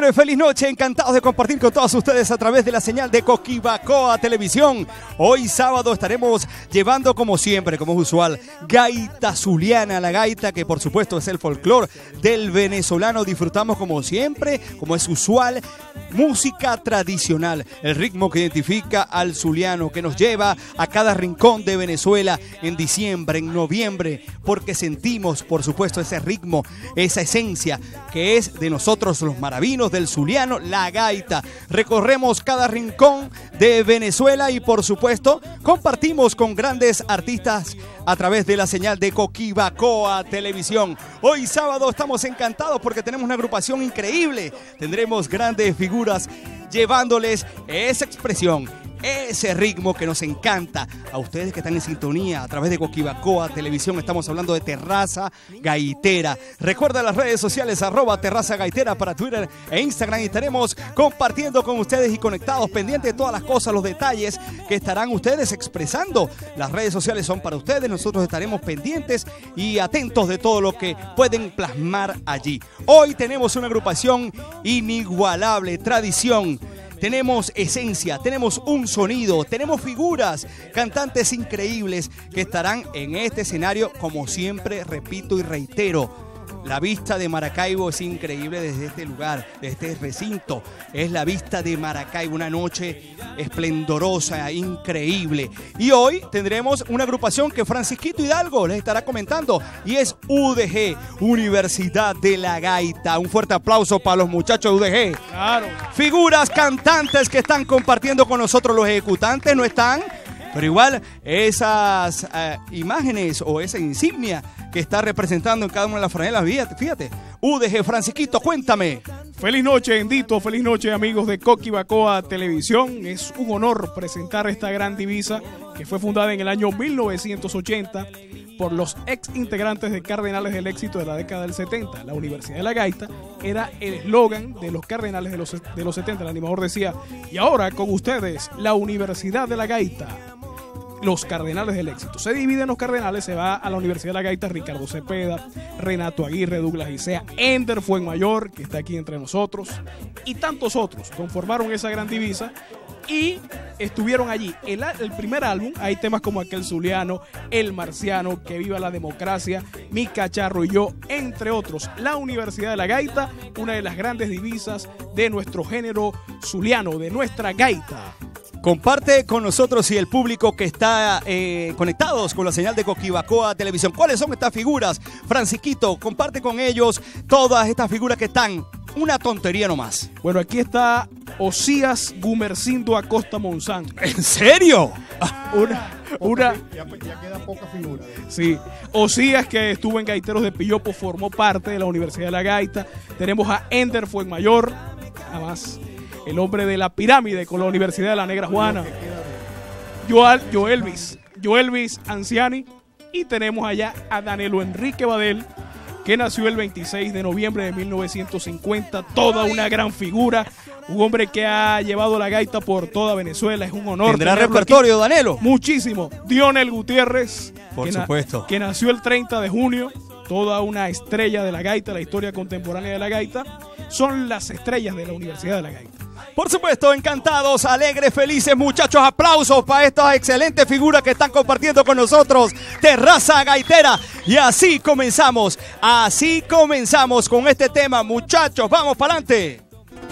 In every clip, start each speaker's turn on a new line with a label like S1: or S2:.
S1: Alegre, feliz noche, encantados de compartir con todos ustedes a través de la señal de Coquibacoa Televisión. Hoy sábado estaremos llevando, como siempre, como es usual, gaita zuliana, la gaita que por supuesto es el folclore del venezolano. Disfrutamos como siempre, como es usual, música tradicional, el ritmo que identifica al zuliano, que nos lleva a cada rincón de Venezuela en diciembre, en noviembre, porque sentimos, por supuesto, ese ritmo, esa esencia que es de nosotros los maravinos del zuliano, la gaita. Recorremos cada rincón de Venezuela y por supuesto compartimos con grandes artistas a través de la señal de Coquibacoa Televisión. Hoy sábado estamos encantados porque tenemos una agrupación increíble. Tendremos grandes figuras llevándoles esa expresión, ese ritmo que nos encanta. A ustedes que están en sintonía a través de Coquibacoa Televisión, estamos hablando de Terraza Gaitera. Recuerda las redes sociales @Terraza Gaitera para Twitter e Instagram, y estaremos compartiendo con ustedes y conectados, pendientes de todas las cosas, los detalles que estarán ustedes expresando. Las redes sociales son para ustedes, nosotros estaremos pendientes y atentos de todo lo que pueden plasmar allí. Hoy tenemos una agrupación inigualable, tradición. Tenemos esencia, tenemos un sonido, tenemos figuras, cantantes increíbles que estarán en este escenario, como siempre, repito y reitero. La vista de Maracaibo es increíble desde este lugar, desde este recinto. Es la vista de Maracaibo, una noche esplendorosa, increíble. Y hoy tendremos una agrupación que Francisquito Hidalgo les estará comentando, y es UDG, Universidad de la Gaita. Un fuerte aplauso para los muchachos de UDG. Claro. Figuras cantantes que están compartiendo con nosotros. Los ejecutantes no están, pero igual esas imágenes o esa insignia que está representando en cada una de las franelas, fíjate. UDG, Francisquito, cuéntame.
S2: Feliz noche, Endito, feliz noche, amigos de Coquibacoa Televisión. Es un honor presentar esta gran divisa que fue fundada en el año 1980 por los ex integrantes de Cardenales del Éxito de la década del 70. La Universidad de la Gaita era el eslogan de los Cardenales de los 70. El animador decía: y ahora con ustedes, la Universidad de la Gaita, los Cardenales del Éxito. Se dividen los Cardenales, se va a la Universidad de la Gaita Ricardo Cepeda, Renato Aguirre, Douglas Isea, Ender Fuenmayor, que está aquí entre nosotros, y tantos otros conformaron esa gran divisa y estuvieron allí. El primer álbum, hay temas como Aquel Zuliano, El Marciano, Que Viva la Democracia, Mi Cacharro y Yo, entre otros. La Universidad de la Gaita, una de las grandes divisas de nuestro género zuliano, de nuestra gaita.
S1: Comparte con nosotros y el público que está conectados con la señal de Coquibacoa Televisión. ¿Cuáles son estas figuras? Francisquito, comparte con ellos todas estas figuras que están una tontería nomás.
S2: Bueno, aquí está Osías Gumercindo Acosta Monzán.
S1: ¿En serio?
S3: Ya queda poca figura.
S2: Sí, Osías, que estuvo en Gaiteros de Pillopo, formó parte de la Universidad de la Gaita. Tenemos a Ender Fuenmayor, nada más, el hombre de la pirámide con la Universidad de la Negra Juana. Joelvis Anciani. Y tenemos allá a Danilo Enrique Badel, que nació el 26 de noviembre de 1950. Toda una gran figura. Un hombre que ha llevado la gaita por toda Venezuela. Es un honor.
S1: ¿Tendrá repertorio, aquí? Danilo?
S2: Muchísimo. Dionel Gutiérrez,
S1: por supuesto,
S2: que nació el 30 de junio. Toda una estrella de la gaita, la historia contemporánea de la gaita. Son las estrellas de la Universidad de la Gaita.
S1: Por supuesto, encantados, alegres, felices, muchachos. Aplausos para estas excelentes figuras que están compartiendo con nosotros Terraza Gaitera. Y así comenzamos con este tema, muchachos. Vamos para adelante.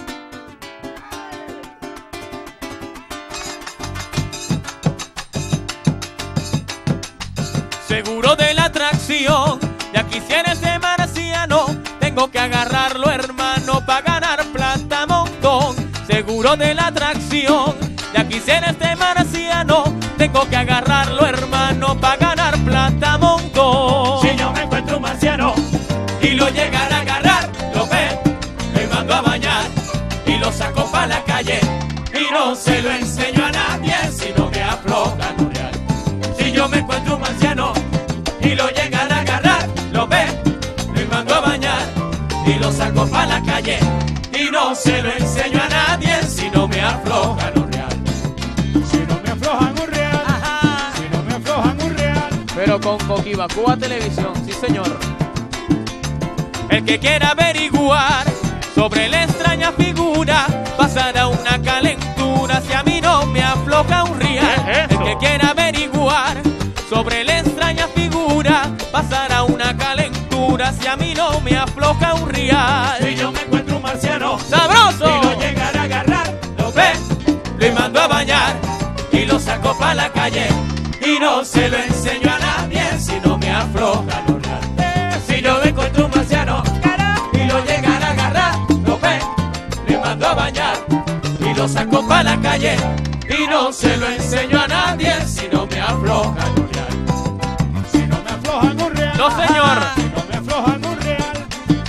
S4: Seguro de la atracción, ya quisiera ese marciano. Tengo que agarrarlo, hermano, para ganar plata montón. Seguro de la atracción, ya quisiera este marciano. Tengo que agarrarlo, hermano, para ganar plata montón. Si yo me encuentro un marciano y lo llegan a agarrar, lo ven, me mando a bañar y lo saco para la calle. Y no se lo enseño a nadie si no me aflojan un real. Si yo me encuentro un marciano y lo llegan a agarrar, lo ven, me mando a bañar y lo saco para la calle. Y no se lo enseño a nadie si no me aflojan un real.
S3: Si no me aflojan un real.
S4: Ajá.
S3: Si no me aflojan un real.
S4: Pero con Coquibacoa Televisión, sí señor. El que quiera averiguar Sobre la extraña figura pasará una calentura si a mí no me afloja un rial. El que quiera averiguar sobre la extraña figura pasará una calentura si a mí no me afloja un rial.
S3: Si yo me encuentro un marciano
S4: ¡sabroso!
S3: y lo llegara a agarrar, lo ve,
S4: Lo mando a bañar y lo saco pa' la calle y no se lo enseño a nadie si no me afloja los real. Si yo me encuentro un marciano y lo llegara a agarrar, lo ve, le mando a bañar y lo saco pa' la calle y no se lo enseño a nadie si no me afloja los real.
S3: si no me aflojan un real,
S4: No, señor.
S3: si no me aflojan un real,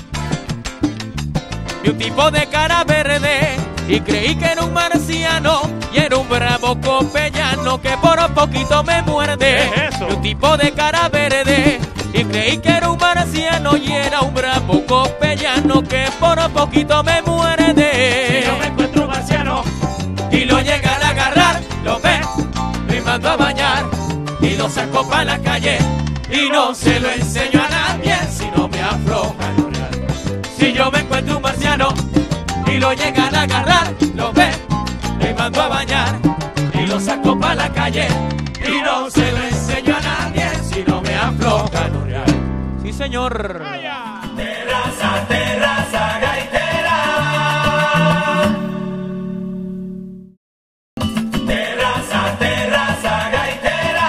S4: Vi un tipo de cara verde y creí que era un marciano y era un bravo copellano que por poquito me muerde.
S3: ¿Qué es eso?
S4: Vi un tipo de cara verde y creí que era un marciano y era un bravo copellano que por poquito me muerde.
S3: si yo me encuentro un marciano
S4: Y lo llegan a agarrar, lo ven, lo mando a bañar y lo saco pa' la calle y no se lo enseño a nadie si no me afloja lo real. Si yo me encuentro un marciano y lo llegan a agarrar, lo ven, lo mando a bañar y lo saco pa' la calle y no se lo enseño a nadie si no me afloja lo real. Sí, señor.
S3: terraza, terraza gaitera, terraza, terraza gaitera.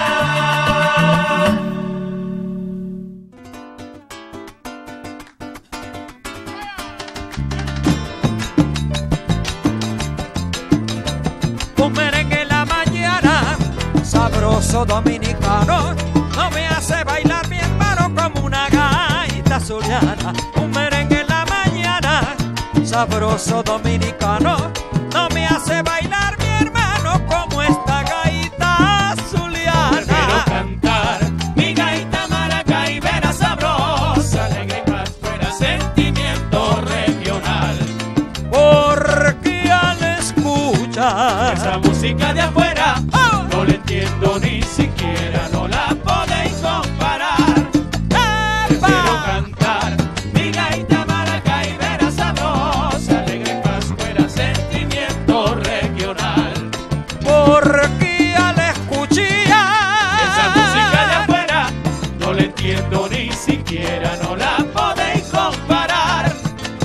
S5: Un merengue en la mañana, sabroso dominicano, no me hace bailar mi hermano como una gaita zuliana. Un merengue en la mañana, sabroso dominicano, no me hace bailar mi hermano como esta gaita
S4: Prefiero
S5: zuliana.
S4: cantar mi gaita maracaibera sabrosa, alegre y más fuera sentimiento regional.
S5: Porque al escuchar
S4: Esa música de afuera no la entiendo ni siquiera, no la podéis comparar. Prefiero cantar mi gaita maracaibera sabrosa, alegre y más fuera sentimiento regional.
S5: porque al escuchar
S4: Esa música de afuera no la entiendo ni siquiera, no la podéis comparar.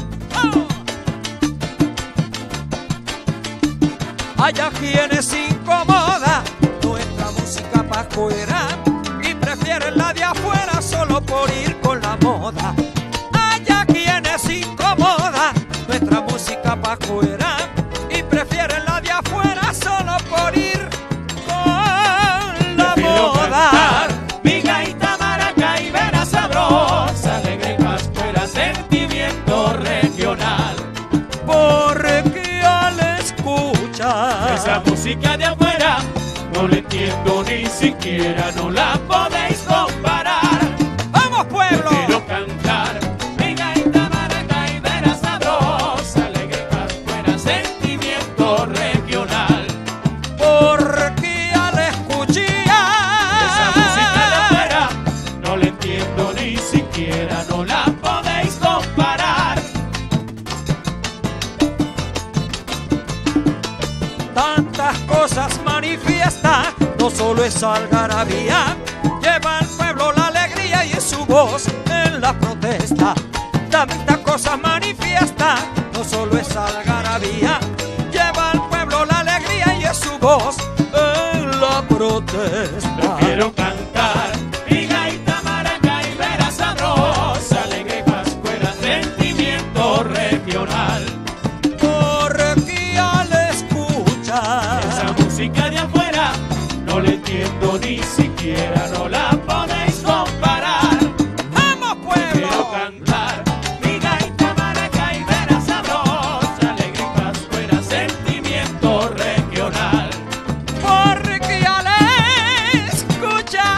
S5: Hay quienes incomoda nuestra música pa' afuera y prefieren la de afuera solo por ir con la moda. Hay quienes incomoda nuestra música pa' afuera y prefieren la de afuera solo por ir con la
S4: Prefiero
S5: moda.
S4: cantar mi gaita maracaibera sabrosa, alegre y más fuera sentimiento regional.
S5: Porque al escuchar
S4: Esa música de afuera no la entiendo ni siquiera, no la podéis comparar.
S5: ¡vamos pueblo!
S4: Quiero cantar mi gaita maracaibera sabrosa, alegre y más fuera sentimiento regional.
S5: Porque al escuchar
S4: Esa música de afuera no la entiendo ni siquiera, no la podéis comparar.
S5: tantas cosas manifiesta, no solo es algarabía, lleva al pueblo la alegría y es su voz en la protesta. Tantas cosas manifiesta, no solo es algarabía, lleva al pueblo la alegría y es su voz en la protesta.
S4: Prefiero cantar mi gaita maracaibera sabrosa, alegre y más fuera sentimiento regional.
S5: Porque al escuchar
S4: Esa música de afuera no la entiendo ni siquiera, no la podéis comparar.
S5: ¡vamos
S4: Quiero
S5: pueblo!
S4: cantar mi gaita maracaibera sabrosa, alegre y más fuera sentimiento regional.
S5: Porque al escuchar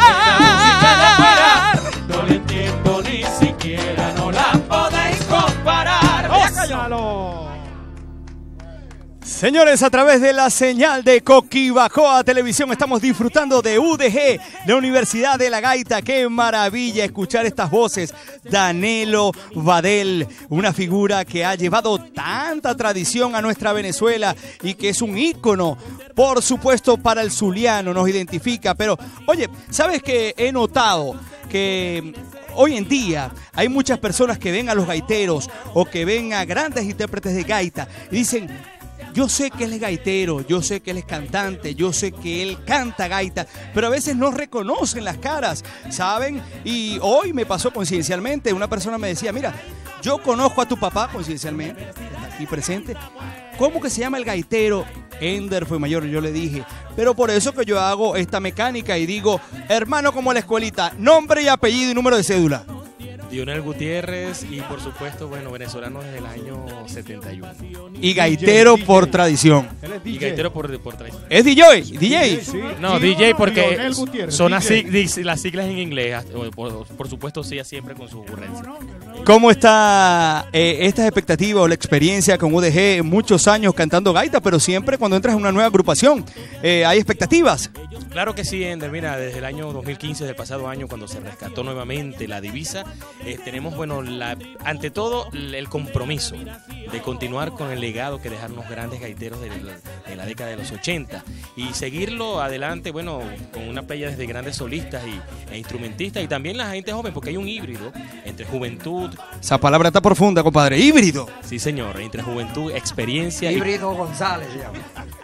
S1: Señores, a través de la señal de Coquibacoa Televisión estamos disfrutando de UDG, la Universidad de la Gaita. ¡Qué maravilla escuchar estas voces! Danelo Badel, una figura que ha llevado tanta tradición a nuestra Venezuela y que es un ícono, por supuesto, para el zuliano, nos identifica. Pero, oye, ¿sabes qué he notado? Que hoy en día hay muchas personas que ven a los gaiteros o que ven a grandes intérpretes de gaita y dicen: yo sé que él es gaitero, yo sé que él es cantante, yo sé que él canta gaita, pero a veces no reconocen las caras, ¿saben? Y hoy me pasó coincidencialmente, una persona me decía: mira, yo conozco a tu papá coincidencialmente, está aquí presente. ¿Cómo que se llama el gaitero? Ender fue mayor, yo le dije. Pero por eso que yo hago esta mecánica y digo: hermano, como la escuelita, nombre y apellido y número de cédula.
S6: Dionel Gutiérrez y por supuesto, bueno, venezolano desde el año 71.
S1: Y gaitero por tradición.
S6: Y gaitero por tradición.
S1: ¿Es DJ? ¿DJ?
S2: Sí.
S6: No,
S2: Sí,
S6: DJ porque
S2: Dionel Gutiérrez,
S6: son
S2: DJ.
S6: las siglas en inglés. Por supuesto, sí, siempre con su ocurrencia.
S1: ¿Cómo está esta expectativa o la experiencia con UDG? Muchos años cantando gaita, pero siempre cuando entras en una nueva agrupación, ¿hay expectativas?
S6: Claro que sí, Ender. Mira, desde el año 2015, del pasado año, cuando se rescató nuevamente la divisa, tenemos, bueno, ante todo, el compromiso de continuar con el legado que dejaron los grandes gaiteros de la década de los 80 y seguirlo adelante, bueno, con una playa de grandes solistas e instrumentistas y también la gente joven, porque hay un híbrido entre juventud.
S1: Esa palabra está profunda, compadre. Híbrido.
S6: Sí, señor, entre juventud, experiencia
S5: Híbrido González se llama.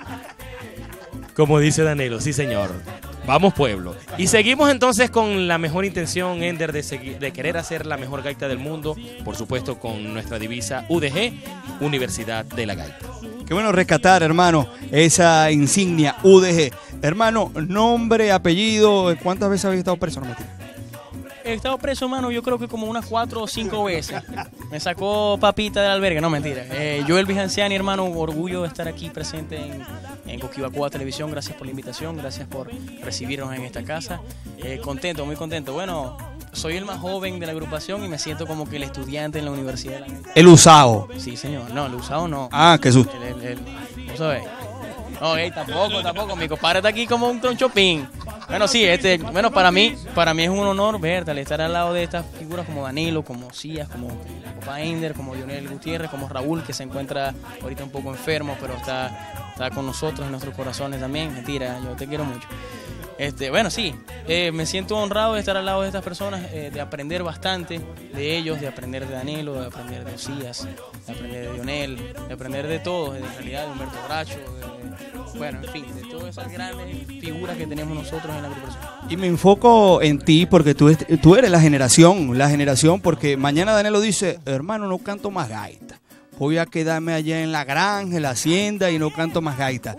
S6: Como dice Danelo, sí señor. Vamos pueblo. Y seguimos entonces con la mejor intención, Ender, de querer hacer la mejor gaita del mundo, por supuesto con nuestra divisa UDG, Universidad de la Gaita.
S1: Qué bueno rescatar, hermano, esa insignia UDG. Hermano, nombre, apellido, ¿cuántas veces habéis estado preso? No, mentira.
S7: He estado preso, mano, yo creo que como unas 4 o 5 veces. Me sacó papita del albergue, no, mentira. Joel Vijanciani, hermano, orgullo de estar aquí presente en Coquibacoa Televisión. Gracias por la invitación, gracias por recibirnos en esta casa. Contento, muy contento. Bueno, soy el más joven de la agrupación y me siento como que el estudiante en la Universidad de la Gaita.
S1: El usado.
S7: Sí, señor. No, el usado no.
S1: Ah, qué susto.
S7: ¿Vos sabés? No, tampoco. Mi compadre está aquí como un tronchopín. Bueno, sí, bueno, para mí es un honor, Bertal, estar al lado de estas figuras como Danilo, como Cías, como papá Ender, como Dionel Gutiérrez, como Raúl, que se encuentra ahorita un poco enfermo, pero está con nosotros en nuestros corazones también. Mentira, yo te quiero mucho. Bueno, sí, me siento honrado de estar al lado de estas personas, de aprender bastante de ellos, de aprender de Danilo, de aprender de Cías, de aprender de Dionel, de aprender de todos, en realidad de Humberto Bracho, bueno, en fin, de todas esas grandes figuras que tenemos nosotros en la agrupación.
S1: Y me enfoco en ti porque tú eres la generación, porque mañana Danilo dice: hermano, no canto más gaita. Voy a quedarme allá en la granja, en la hacienda y no canto más gaita.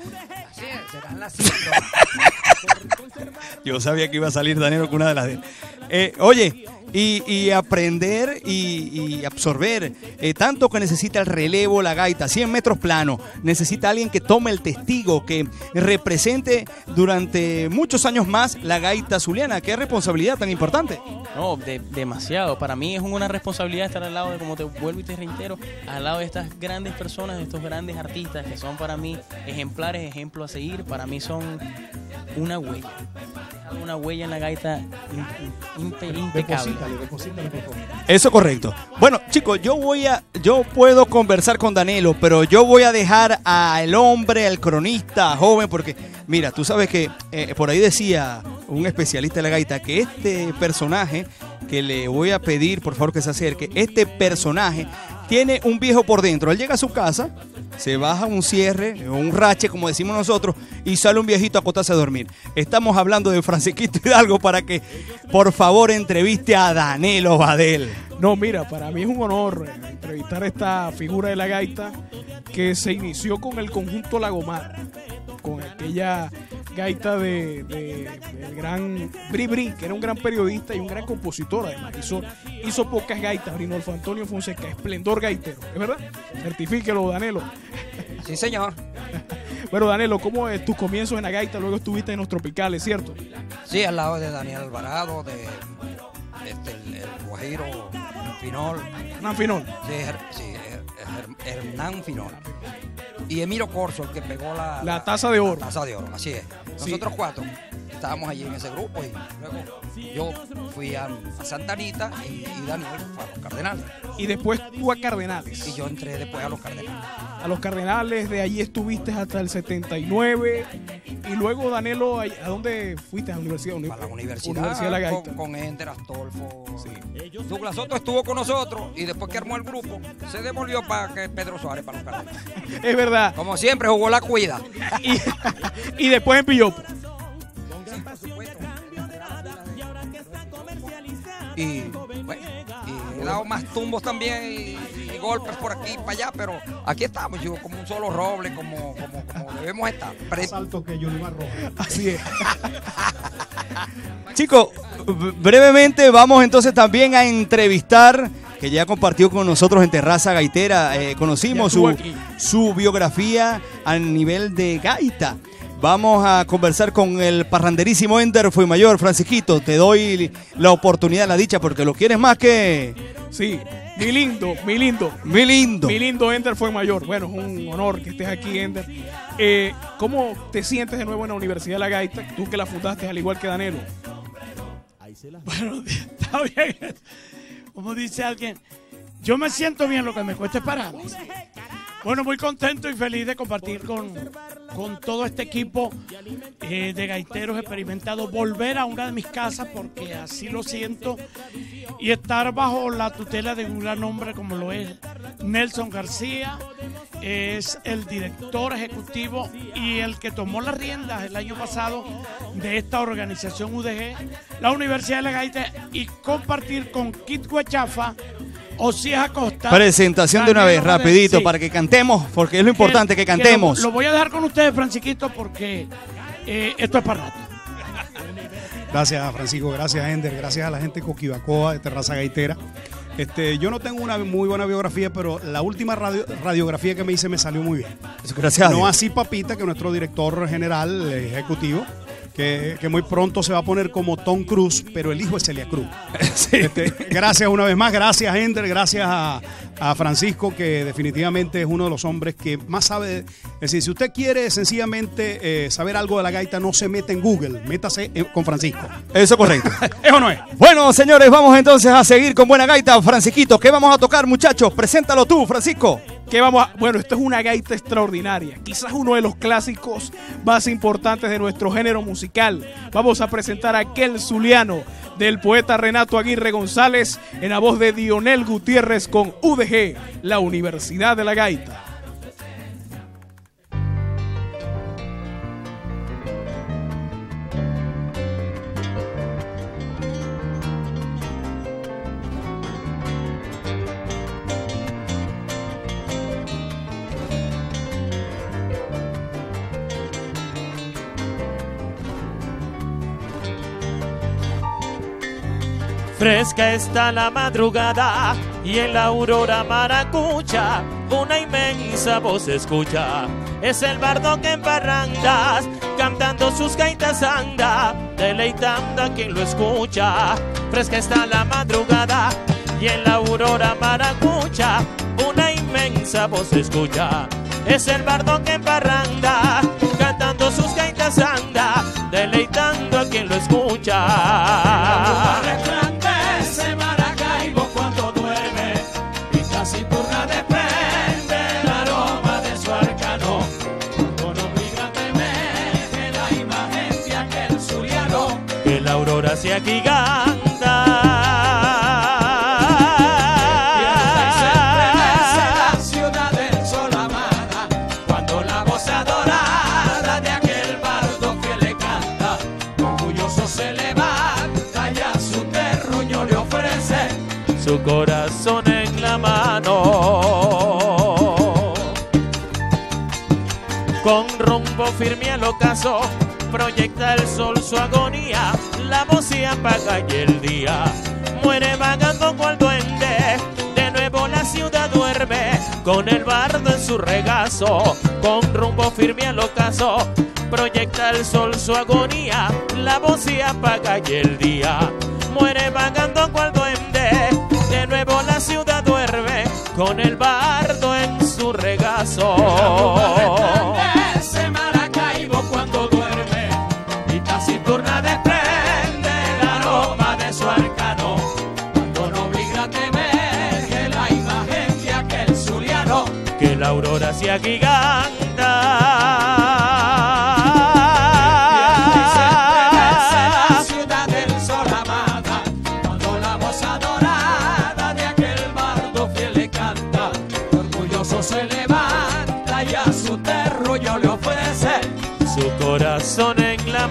S1: Yo sabía que iba a salir Danilo con una de las de... oye, y aprender y absorber tanto que necesita el relevo, la gaita, 100 metros plano, necesita alguien que tome el testigo, que represente durante muchos años más la gaita zuliana. Qué responsabilidad tan importante.
S7: No, demasiado. Para mí es una responsabilidad estar al lado de, como te vuelvo y te reitero, al lado de estas grandes personas, de estos grandes artistas que son para mí ejemplares, ejemplos a seguir. Para mí son una huella. Una huella en la gaita impecable.
S2: Deposítale, por favor.
S1: Eso correcto. Bueno, chicos, yo puedo conversar con Danilo, pero yo voy a dejar al hombre, al cronista joven, porque mira, tú sabes que por ahí decía un especialista de la gaita que este personaje, que le voy a pedir por favor que se acerque, este personaje tiene un viejo por dentro. Él llega a su casa, se baja un cierre, un rache, como decimos nosotros, y sale un viejito a acostarse a dormir. Estamos hablando de Francisquito Hidalgo para que, por favor, entreviste a Danelo Badel.
S2: No, mira, para mí es un honor entrevistar a esta figura de la gaita que se inició con el conjunto Lagomar, con aquella gaita del gran Bri Bri, que era un gran periodista y un gran compositor. Además hizo pocas gaitas. Rinolfo Antonio Fonseca, esplendor gaitero, ¿es verdad? Certifíquelo, Danelo.
S5: Sí, señor.
S2: Bueno, Danelo, ¿cómo es tus comienzos en la gaita? Luego estuviste en los tropicales, ¿cierto?
S5: Sí, al lado de Daniel Alvarado, el Guajiro Finol.
S2: Hernán Finol.
S5: Sí, Hernán Finol. y Emilio Corso, el que pegó
S2: la taza de oro.
S5: La taza de oro, así es. Nosotros 4 estábamos allí en ese grupo y luego yo fui a Santa Anita y Daniel fue a los Cardenales.
S2: Y después tú a Cardenales.
S5: Y yo entré después a los Cardenales.
S2: A los Cardenales, de allí estuviste hasta el 79. Y luego, Danilo, ¿a dónde fuiste? ¿A la universidad?
S5: A la universidad
S2: de la Gaita.
S5: con Ender Astolfo.
S2: Sí.
S5: Douglas Soto estuvo con nosotros y después que armó el grupo, se devolvió para que Pedro Suárez para los Cardenales.
S2: Es verdad.
S5: Como siempre, jugó la cuida.
S2: Y después en Pillopo.
S5: Y bueno, y he dado más tumbos también y golpes por aquí y para allá, pero aquí estamos, yo como un solo roble, como debemos estar.
S8: Más alto que Yolimar Rojas.
S2: Así es.
S1: Chicos, brevemente vamos entonces también a entrevistar, que ya compartió con nosotros en Terraza Gaitera, conocimos su biografía a nivel de gaita. Vamos a conversar con el parranderísimo Ender Fuenmayor. Francisquito, te doy la oportunidad, la dicha, porque lo quieres más que...
S2: Sí, mi lindo, mi lindo.
S1: Mi lindo.
S2: Mi lindo Ender Fuenmayor. Bueno, es un honor que estés aquí, Ender. ¿Cómo te sientes de nuevo en la Universidad de la Gaita? Tú que la fundaste al igual que Danilo.
S9: Bueno, está bien. Como dice alguien, yo me siento bien, lo que me cuesta es pararme. Bueno, muy contento y feliz de compartir con todo este equipo de gaiteros experimentados, volver a una de mis casas, porque así lo siento, y estar bajo la tutela de un gran hombre como lo es Nelson García. Es el director ejecutivo y el que tomó las riendas el año pasado de esta organización UDG, la Universidad de la Gaita, y compartir con Kit Guachafa, Osías Acosta.
S1: Presentación de una vez, rapidito, para que cantemos, porque es lo importante que cantemos.
S9: Lo voy a dejar con ustedes, Francisquito, porque esto es para rato.
S8: Gracias, Francisco, gracias, Ender, gracias a la gente de Coquibacoa, de Terraza Gaitera. Yo no tengo una muy buena biografía, pero la última radiografía que me hice me salió muy bien.
S1: Gracias a Dios.
S8: No así Papita, que es nuestro director general ejecutivo, que muy pronto se va a poner como Tom Cruise, pero el hijo es Celia Cruz. Sí. Gracias una vez más, gracias Ender, gracias a Francisco, que definitivamente es uno de los hombres que más sabe. Es decir, si usted quiere sencillamente saber algo de la gaita, no se mete en Google, métase con Francisco.
S1: Eso es correcto.
S8: ¿Eso no es?
S1: Bueno, señores, vamos entonces a seguir con buena gaita. Francisquito, ¿qué vamos a tocar, muchachos? Preséntalo tú, Francisco.
S2: Bueno, esto es una gaita extraordinaria, quizás uno de los clásicos más importantes de nuestro género musical. Vamos a presentar a aquel zuliano del poeta Renato Aguirre González en la voz de Dionel Gutiérrez con UDG, la Universidad de la Gaita.
S4: Fresca está la madrugada y en la aurora maracucha una inmensa voz se escucha. Es el bardo que en parrandas cantando sus gaitas anda, deleitando a quien lo escucha. Fresca está la madrugada y en la aurora maracucha una inmensa voz se escucha. Es el bardo que en parranda cantando sus gaitas anda, deleitando a quien lo escucha.
S3: Maracaibo cuando duerme y casi turna desprende el aroma de su arcano. Con obligante emerge la imagen de aquel zuliano
S4: Que la aurora se agiganta
S3: y se estremece la ciudad del sol amada cuando la voz adorada de aquel bardo que le canta orgulloso se levanta y a su terruño le ofrece
S4: su corazón en la mano. Con rumbo firme al ocaso proyecta el sol su agonía, la voz se apaga y el día muere vagando cual duende. De nuevo la ciudad duerme con el bardo en su regazo. Con rumbo firme al ocaso proyecta el sol su agonía, la voz se apaga y el día muere vagando cual duende. De nuevo la ciudad duerme con el bardo en su regazo. la aurora se agiganta.
S3: La ciudad del sol amada, cuando la voz adorada de aquel bardo fiel le canta, orgulloso se levanta y a su terruño le ofrece
S4: su corazón en la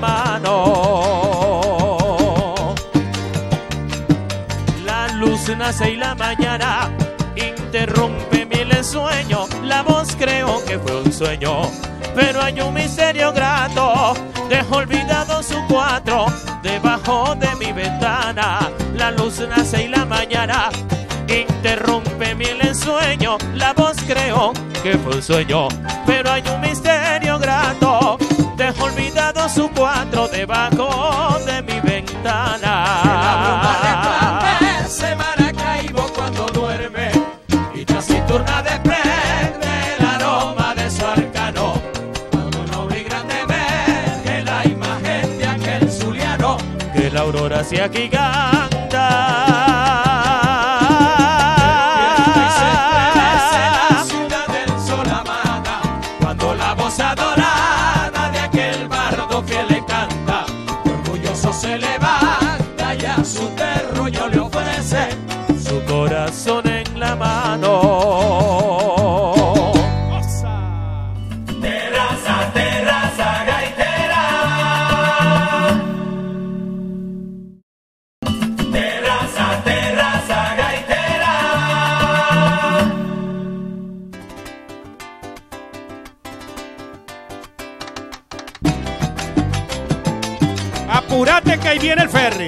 S4: mano. La luz nace y la mañana interrumpe mi ensueño. La voz creo que fue un sueño, pero hay un misterio grato. Dejo olvidado su cuatro debajo de mi ventana. La luz nace y la mañana interrumpe mi ensueño. La voz creo que fue un sueño, pero hay un misterio grato. Dejo olvidado su cuatro debajo de mi ventana.
S3: Se Maracaibo cuando duerme y taciturna desprende el aroma de su arcano. Cuando noble y grande emerge la imagen de aquel zuliano,
S4: Que la aurora se agiganta.
S3: la ciudad del sol amada, cuando la voz adorada de aquel bardo fiel le canta, orgulloso se levanta y a su terruño le ofrece
S4: Su corazón en la mano.
S3: terraza, terraza gaitera. Terraza, terraza gaitera.
S8: Apúrate que ahí viene el ferry.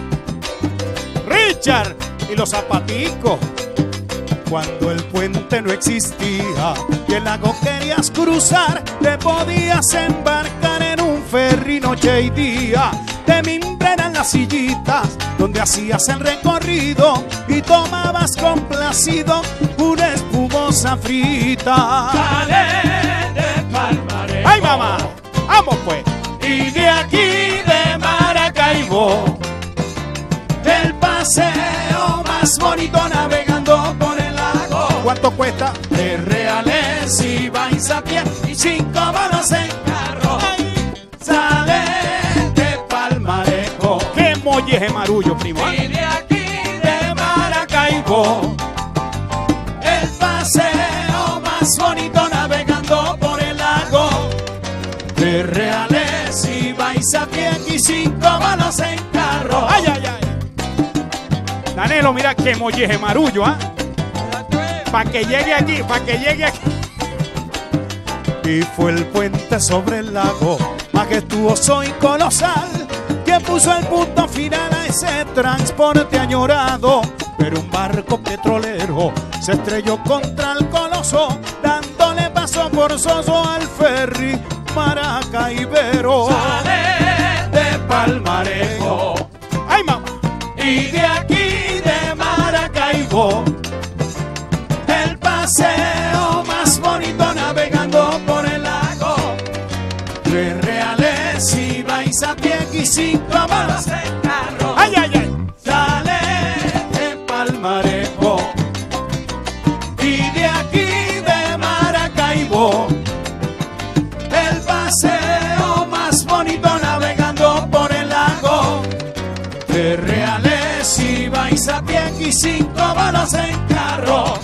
S8: Richard y los zapaticos. Cuando el puente no existía y el lago querías cruzar, te podías embarcar en un ferry noche y día. De mimbre eran las sillitas donde hacías el recorrido y tomabas complacido una espumosa frita.
S3: Sale de Palmarejo.
S8: ¡Ay, mamá! ¡Vamos pues!
S3: Y de aquí de Maracaibo,
S8: El paseo más bonito navegando por el lago. ¿Cuánto cuesta?
S3: de reales y vais a pie y 5 bolos en carro. Sale de Palmarejo.
S8: ¡Qué molleje marullo, primo!
S3: Y de aquí de Maracaibo,
S8: El paseo más bonito navegando por el lago.
S3: de reales y vais a pie y 5 bolos en carro.
S8: ¡Ay, ay, ay! Danilo, mira qué molleje marullo, ¿ah? Para que llegue aquí, para que llegue aquí. Y fue el puente sobre el lago, majestuoso y colosal, que puso el punto final a ese transporte añorado. Pero un barco petrolero se estrelló contra el coloso, dándole paso forzoso al ferry maracaibero.
S3: Sale de Palmarejo.
S8: ¡Ay, mamá!
S3: Y de aquí de Maracaibo,
S8: El paseo más bonito navegando por el lago.
S3: 3 reales y vais a pie y 5 bolos en carro.
S8: ¡Ay, ay, ay!
S3: Sale de Palmarejo.
S8: Y de aquí de Maracaibo, el paseo más bonito navegando por el lago.
S3: 3 reales y vais a pie y 5 bolos en carro.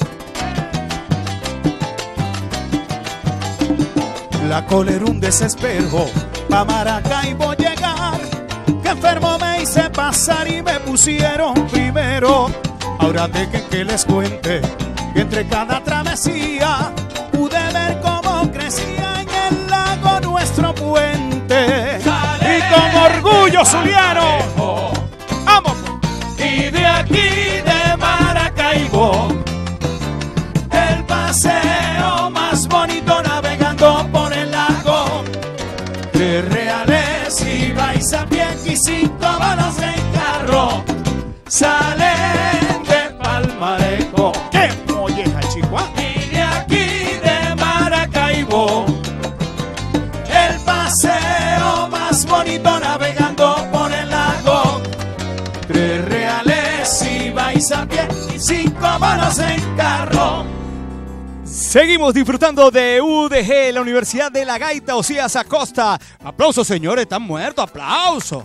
S8: La cola era un desespero, pa' Maracaibo llegar, que enfermo me hice pasar y me pusieron primero. Ahora dejen que les cuente que entre cada travesía pude ver cómo crecía en el lago nuestro puente. Y con orgullo zuliano, ¡vamos!
S3: Y de aquí de Maracaibo,
S8: El paseo más bonito navegando por el lago.
S3: 3 reales y vais a pie y 5 bolos en carro. Salen de Palmarejo.
S8: ¡Qué molleja, chico! ¿Ah?
S3: Y de aquí de Maracaibo,
S8: El paseo más bonito navegando por el lago.
S3: 3 reales y vais a pie y 5 bolos en carro.
S1: Seguimos disfrutando de UDG, la Universidad de la Gaita, Osías Acosta. Aplausos, señores, están muertos, aplausos.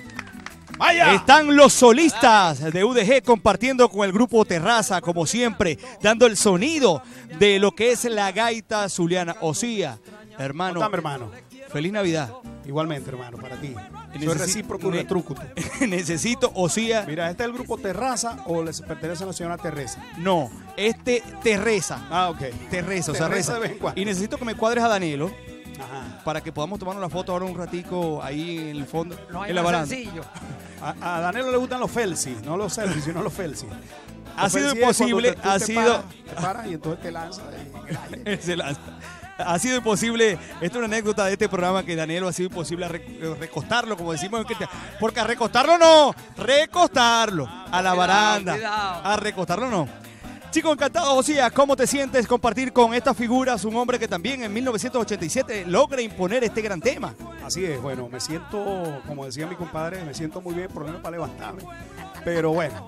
S9: ¡Vaya!
S1: Están los solistas de UDG compartiendo con el grupo Terraza, como siempre, dando el sonido de lo que es la gaita zuliana. Osías, hermano,
S8: ¿Cómo estás, hermano?
S1: feliz Navidad.
S8: Igualmente, hermano, para ti. Soy
S1: Necesi-
S8: recíproco y
S1: ne-
S8: retrúcuto.
S1: Necesito, Osías.
S8: Mira, ¿este es el grupo Terraza o les pertenece a la señora Teresa?
S1: No, Terreza.
S8: Ah, ok.
S1: Terreza, o sea,
S8: Terreza
S1: reza.
S8: de vez en cuando.
S1: Y necesito que me cuadres a Danilo
S8: Ajá.
S1: para que podamos tomarnos la foto ahora un ratico ahí en el fondo,
S5: No hay
S1: en la
S5: más
S1: baranda.
S5: sencillo.
S8: A Danilo le gustan los Felsi, no los selfies, sino los Felsi.
S1: Ha
S8: Los
S1: sido
S8: Felsi es
S1: imposible,
S8: cuando
S1: ha
S8: te
S1: sido...
S8: paras y entonces te lanzas.
S1: Se lanza. Ha sido imposible, esta es una anécdota de este programa que Danilo ha sido imposible recostarlo, como decimos en Cristian. Porque a recostarlo no, recostarlo a la
S5: Cuidado,
S1: baranda.
S5: cuidado.
S1: A recostarlo no. Chicos, encantado, Osías, ¿cómo te sientes compartir con estas figuras un hombre que también en 1987 logra imponer este gran tema?
S8: Así es, bueno, me siento, como decía mi compadre, me siento muy bien, por lo menos para levantarme. Pero bueno,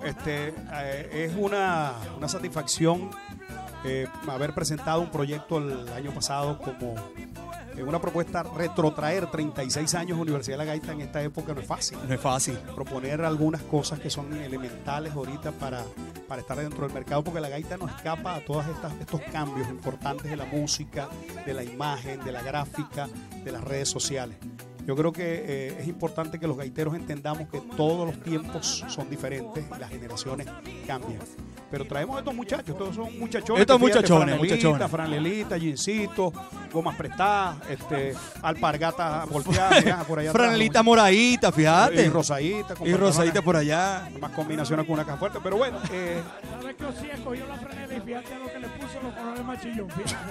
S8: es una satisfacción haber presentado un proyecto el año pasado como una propuesta, retrotraer 36 años Universidad de la Gaita en esta época no es fácil.
S1: No es fácil.
S8: Proponer algunas cosas que son elementales ahorita para estar dentro del mercado, porque la gaita no escapa a todos estos cambios importantes de la música, de la imagen, de la gráfica, de las redes sociales. Yo creo que es importante que los gaiteros entendamos que todos los tiempos son diferentes y las generaciones cambian. Pero traemos a estos muchachos, todos son muchachones.
S1: Estos
S8: que fíjate,
S1: muchachones,
S8: franelita,
S1: muchachones.
S8: franelita, jeansito, gomas prestadas, alpargatas volteadas, ya, por allá atrás,
S1: Franelita moradita, fíjate.
S8: y rosadita. con
S1: Y rosadita
S8: pantalones,
S1: por allá.
S8: más combinaciones con una caja fuerte, pero bueno,
S9: ¿Sabes que Osías cogió la franela y fíjate a lo que le puso los colores más chillón?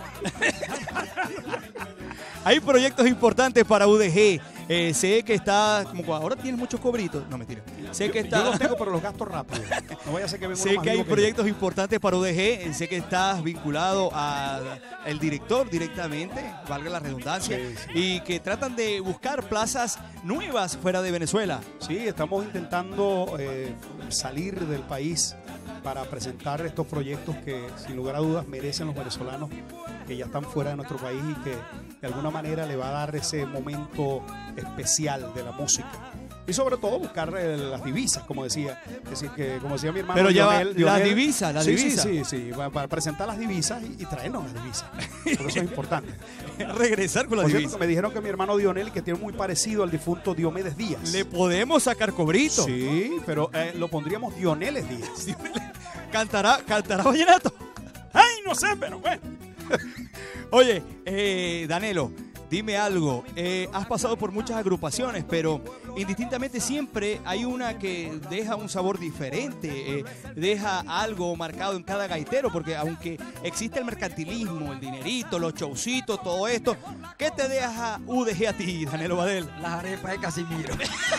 S1: Hay proyectos importantes para UDG. Sé que está, como ahora tienes muchos cobritos. No, mentira. Sé que
S8: yo los
S1: está.
S8: tengo, pero los gasto rápido. No vaya a ser que venga uno
S1: Sé
S8: más
S1: que hay
S8: vivo yo.
S1: proyectos importantes para UDG. Sé que estás vinculado al director directamente, valga la redundancia,
S8: Sí, sí.
S1: y que tratan de buscar plazas nuevas fuera de Venezuela.
S8: Sí, estamos intentando salir del país para presentar estos proyectos que sin lugar a dudas merecen los venezolanos que ya están fuera de nuestro país y que de alguna manera le va a dar ese momento especial de la música. Y sobre todo buscar las divisas, como decía. Es decir, que como decía mi hermano
S1: Pero ya va,
S8: Dionel,
S1: las divisas, las
S8: sí,
S1: divisas.
S8: Sí, para presentar las divisas y traernos las divisas. Por eso es importante.
S1: Regresar con la
S8: Por cierto,
S1: divisa.
S8: me dijeron que mi hermano Dionel, que tiene muy parecido al difunto Diomedes Díaz.
S1: Le podemos sacar cobrito.
S8: Sí, pero lo pondríamos Dioneles Díaz.
S1: Cantará vallenato.
S8: Ay, no sé, pero bueno.
S1: Oye, Danilo, dime algo. Has pasado por muchas agrupaciones, pero indistintamente siempre hay una que deja un sabor diferente, deja algo marcado en cada gaitero, porque aunque existe el mercantilismo, el dinerito, los showcitos, todo esto, ¿qué te deja UDG a ti, Danilo Badel?
S5: Las arepas de Casimiro.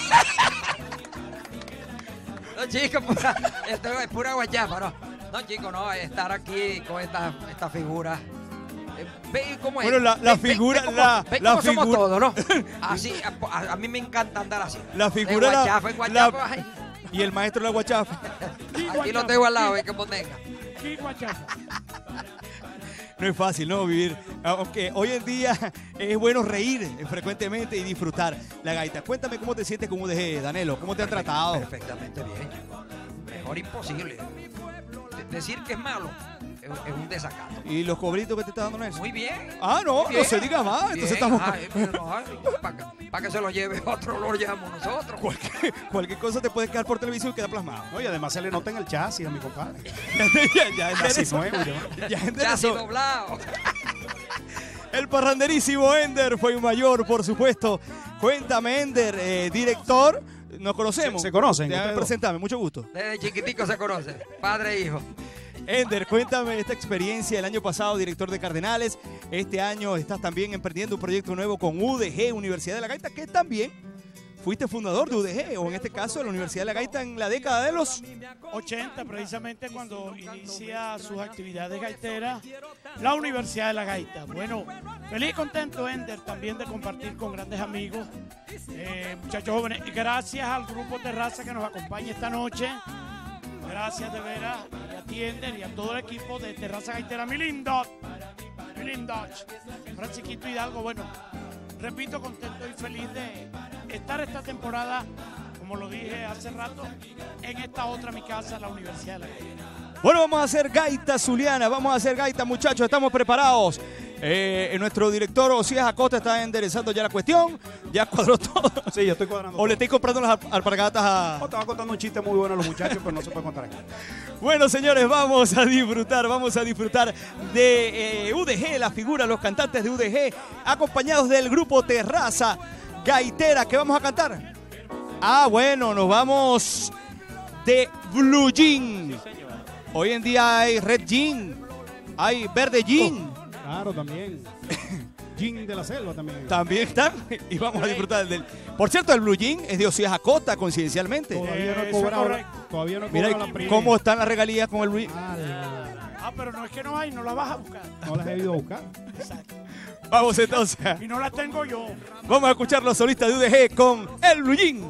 S5: No, chicos, esto es pura guayaba, ¿no? No, chicos, no, estar aquí con estas figuras. Ve cómo es.
S1: Bueno, la
S5: Ve
S1: figura,
S5: cómo-
S1: la
S5: ve cómo somos
S1: figura,
S5: todos, ¿no? Así, a mí me encanta andar así.
S1: la figura,
S5: De guachafa en guachafa,
S1: la-
S5: ay.
S1: y el maestro de la guachafa.
S5: Aquí lo tengo al lado, ve que tenga.
S9: ¿Qué guachafa?
S1: No es fácil, ¿no? Vivir. Aunque hoy en día es bueno reír frecuentemente y disfrutar la gaita. Cuéntame cómo te sientes con UDG, Danilo. ¿Cómo te han tratado?
S5: Perfectamente bien. Mejor imposible. Decir que es malo es un desacato.
S1: ¿Y los cobritos que te está dando Nelson?
S5: Muy bien.
S1: Ah, no,
S5: Muy bien.
S1: no se diga más.
S5: Bien.
S1: Entonces estamos.
S5: Para que se lo lleve otro, lo llevamos nosotros.
S1: Cualquier cosa te puede quedar por televisión y queda plasmado.
S8: No, y además se le nota en el chasis a mi compadre.
S1: ya
S8: Casi
S1: enderezó.
S8: nuevo, ya.
S1: Ya
S5: Ya así
S1: enderezó.
S5: doblado.
S1: El parranderísimo Ender fue un mayor, por supuesto. Cuéntame, Ender, director. Nos conocemos.
S8: Se conocen,
S1: Déjame
S8: ustedes dos.
S1: presentarme, mucho gusto.
S5: Desde chiquitico se conoce. Padre e hijo.
S1: Ender, cuéntame esta experiencia el año pasado, director de Cardenales. Este año estás también emprendiendo un proyecto nuevo con UDG, Universidad de la Gaita, que también fuiste fundador de UDG, o en este caso de la Universidad de la Gaita en la década de los
S9: 80, precisamente cuando inicia sus actividades gaiteras, la Universidad de la Gaita. Bueno, feliz y contento, Ender, también de compartir con grandes amigos, muchachos jóvenes. Gracias al grupo Terraza que nos acompaña esta noche. Gracias de veras y a ti, Ender, y a todo el equipo de Terraza Gaitera, mi lindo. Green Dodge. Francisquito Hidalgo, bueno, repito, contento y feliz de estar esta temporada, como lo dije hace rato, en esta otra mi casa, la Universidad de La Guaira.
S1: Bueno, vamos a hacer gaita zuliana, vamos a hacer gaita, muchachos, estamos preparados. Nuestro director Osías Acosta está enderezando ya la cuestión, ya cuadró todo.
S8: Sí, yo estoy cuadrando.
S1: O le estoy comprando las alpargatas a...
S8: Estaba contando un chiste muy bueno a los muchachos, pero no se puede contar aquí.
S1: Bueno, señores, vamos a disfrutar de UDG, la figura, los cantantes de UDG, acompañados del grupo Terraza Gaitera. ¿Qué vamos a cantar? Ah, bueno, nos vamos de Blue Jean. Hoy en día hay Red Jean, hay Verde Jean.
S8: Claro, también. Jean de la Selva también.
S1: También están. Y vamos a disfrutar del... Por cierto, el Blue Jean es de Osías Acosta, coincidencialmente.
S8: Todavía no he cobrado. Todavía no he
S1: Mira,
S8: cobrado la primera.
S1: ¿cómo están las regalías con el Blue Jean?
S9: Ah, pero no es que no hay, no la vas a buscar.
S8: No las he ido a buscar.
S9: Exacto.
S1: Vamos entonces.
S9: Y no la tengo yo.
S1: Vamos a escuchar los solistas de UDG con el Blue Jean.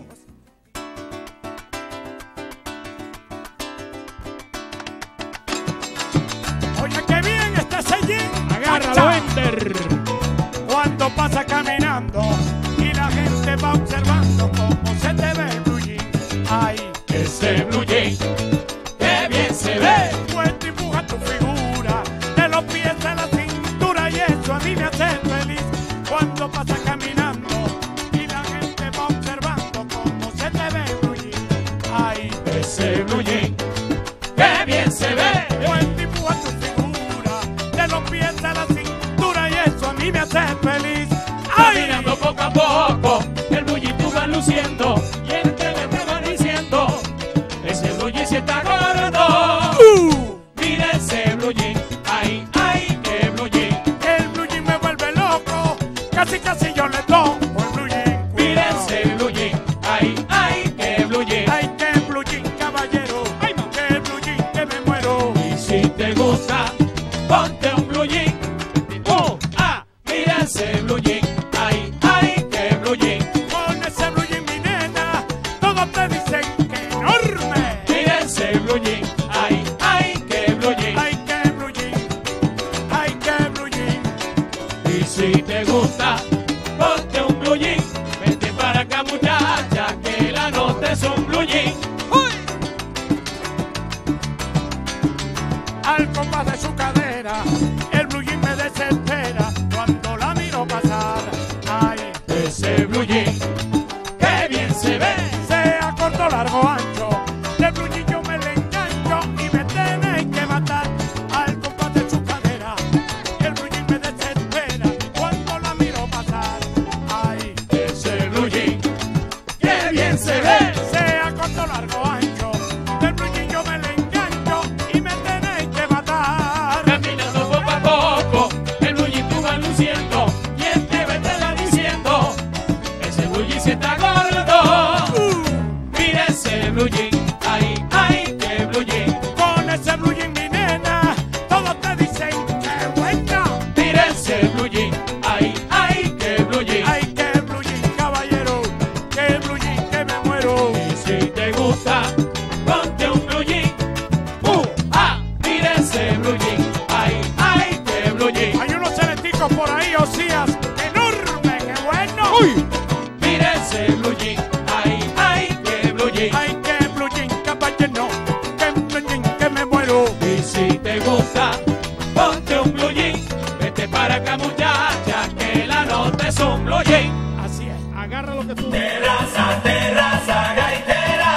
S9: Oye, qué bien está ese jean.
S2: Agárralo, Ender.
S9: Cuando pasa caminando y la gente va observando cómo se te ve el blue jean. Ay,
S3: Ese blue jean, qué bien se ve.
S9: pues dibuja tu figura de los pies a la cintura y eso a mí me hace feliz. Cuando pasa caminando y la gente va observando cómo se te ve el blue jean. Ay,
S3: Ese blue jean, qué bien se ve.
S9: pues dibuja tu figura de los pies a la cintura y eso a mí me hace feliz. Ay,
S3: Caminando poco a poco, el blue jean tú vas luciendo y el que te va diciendo, ese blue jean se está gordo. Mira ese blue jean, ay, ay, qué blue jean.
S9: el blue jean me vuelve loco, casi casi yo le tomo el blue jean.
S3: Mira ese blue jean, ay, ay, qué blue jean.
S9: Ay, que blue jean, caballero. Ay, que blue jean, que me muero.
S3: Y si te gusta, ponte un blue jean. Mira ese blue jean, ay, ay, qué blue jean.
S9: Con ese blue jean, mi nena, todos te dicen que enorme.
S3: Mira ese blue jean, ay, ay, qué blue jean.
S9: Ay, que blue jean, ay, que blue jean.
S3: Y si te gusta, ponte un blue jean. Vente para acá, muchacha, que la nota es un blue jean.
S9: Al compás de su cadera, el blue jean me desespera cuando la miro pasar. Ay,
S3: Ese blue jean, qué bien se ve.
S9: sea corto, largo, ancho, de blue jean yo me le engancho y me tenéis que matar. Al compás de su cadera, el blue jean me desespera cuando la miro pasar. Ay,
S3: Ese blue jean, qué bien se ve.
S9: sea corto, largo, ancho, del blue jean yo me le engancho y me tenéis que matar.
S3: Caminando poco a poco, el blue jean tú vas luciendo y el que ve te va diciendo, ese blue jean se está gordo. Mira ese blue jean, ay, ay, qué blue jean.
S9: Con ese blue jean, mi nena, todos te dicen que buena.
S3: Mira ese blue jean, ay, ay, qué blue jean.
S9: Ay, que blue jean, caballero, que blue jean, que me muero.
S3: Y si te gusta, ponte un blue jean. Mira ese blue jean, ay, ay, qué blue jean.
S9: Hay unos celesticos por ahí, Osías, enorme, qué bueno.
S3: Mira ese blue jean, ay, ay, qué blue jean.
S9: Ay, que blue jean, caballero, que blue jean, que me muero.
S3: Y si te gusta, ponte un blue jean. Vete para acá, muchacha, que la nota es un blue jean.
S9: Así es.
S2: Agarra lo que tú.
S3: Terraza, terraza, gaitera.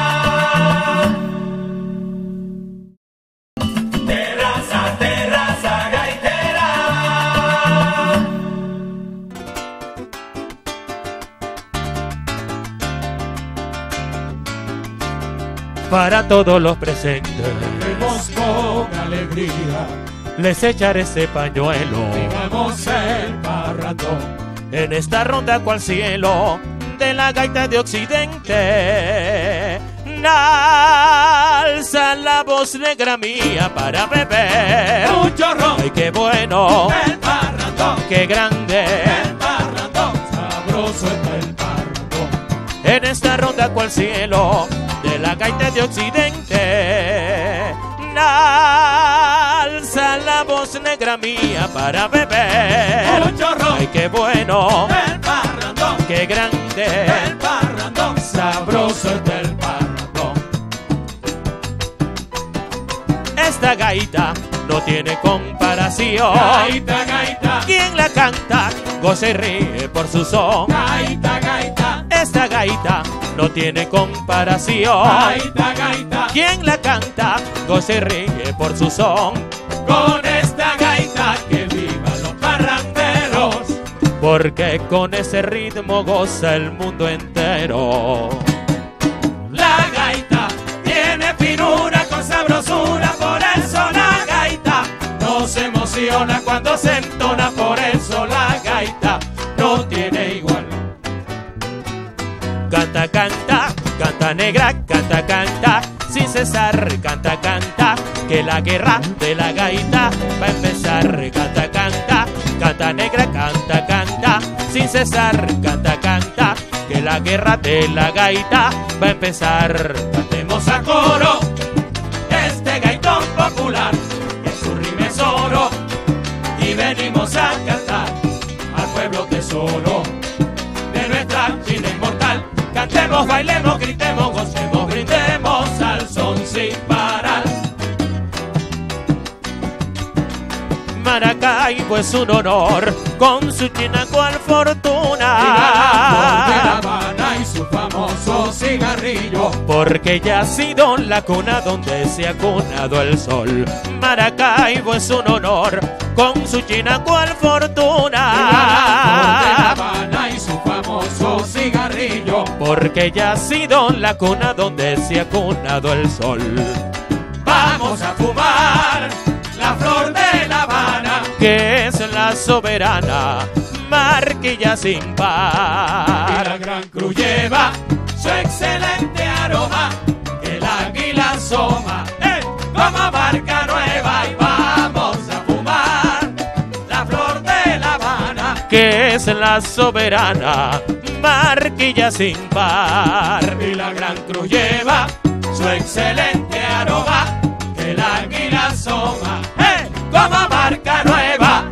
S3: Terraza, terraza, gaitera.
S6: Para todos los presentes
S3: Vemos con alegría,
S6: les echaré ese pañuelo
S3: vivamos el parrandón.
S6: en esta ronda cual cielo de la gaita de Occidente. Alza la voz negra mía para beber.
S3: Mucho ron,
S6: Ay, qué bueno,
S3: el parrandón,
S6: qué grande.
S3: el parrandón, sabroso está el parrandón.
S6: En esta ronda cual cielo de la gaita de Occidente. Alza la voz es negra mía para beber.
S3: Mucho ron.
S6: Ay, qué bueno,
S3: El parrandón,
S6: qué grande,
S3: el parrandón, sabroso es del parrandón.
S6: esta gaita no tiene comparación.
S3: Gaita, gaita,
S6: Quien la canta, goza y ríe por su son.
S3: gaita, gaita,
S6: Esta gaita no tiene comparación.
S3: gaita, gaita.
S6: Quien la canta, goza y ríe por su son.
S3: Con esta gaita que vivan los parranderos.
S6: Porque con ese ritmo goza el mundo entero.
S3: La gaita tiene finura con sabrosura, por eso la gaita nos emociona cuando se entona, por eso la gaita no tiene igual.
S6: Canta, canta, canta negra, canta, canta, sin cesar, canta, canta, que la guerra de la gaita va a empezar. Canta, canta, canta negra, canta, canta, sin cesar, canta, canta, que la guerra de la gaita va a empezar.
S3: Cantemos a coro este gaitón popular, que su rima es oro, y venimos a cantar al pueblo tesoro de nuestra China inmortal. Cantemos, bailemos, gritemos, gocemos, brindemos al son sin parar.
S6: Maracaibo es un honor con su china cual fortuna.
S3: Y la Habana y su famoso cigarrillo.
S6: Porque ya ha sido la cuna donde se ha cunado el sol. Maracaibo es un honor con su china cual
S3: La
S6: fortuna.
S3: Habana y su famoso cigarrillo.
S6: Porque ya ha sido la cuna donde se ha cunado el sol.
S3: Vamos a fumar la flor de La Habana.
S6: Que es la soberana marquilla sin
S3: Y
S6: par.
S3: la Gran Cruz lleva su excelente aroma, que el águila asoma como marca nueva. Y vamos a fumar la flor de La Habana.
S6: Que es la soberana marquilla sin par.
S3: Y la Gran Cruz lleva su excelente aroma, que el águila asoma como marca nueva.